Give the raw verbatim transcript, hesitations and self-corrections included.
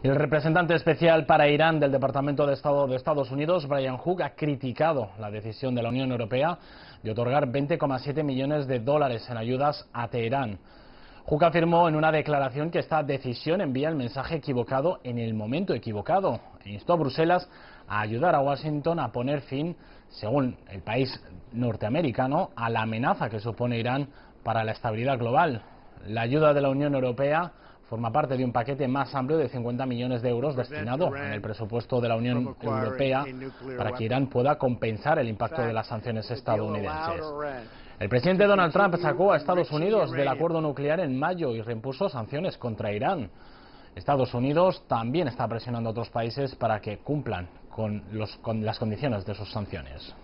Y el representante especial para Irán del Departamento de Estado de Estados Unidos, Brian Hook, ha criticado la decisión de la Unión Europea de otorgar veinte coma siete millones de dólares en ayudas a Teherán. Hook afirmó en una declaración que esta decisión envía el mensaje equivocado en el momento equivocado e instó a Bruselas a ayudar a Washington a poner fin, según el país norteamericano, a la amenaza que supone Irán para la estabilidad global. La ayuda de la Unión Europea forma parte de un paquete más amplio de cincuenta millones de euros destinado en el presupuesto de la Unión Europea para que Irán pueda compensar el impacto de las sanciones estadounidenses. El presidente Donald Trump sacó a Estados Unidos del acuerdo nuclear en mayo y reimpuso sanciones contra Irán. Estados Unidos también está presionando a otros países para que cumplan con, los, con las condiciones de sus sanciones.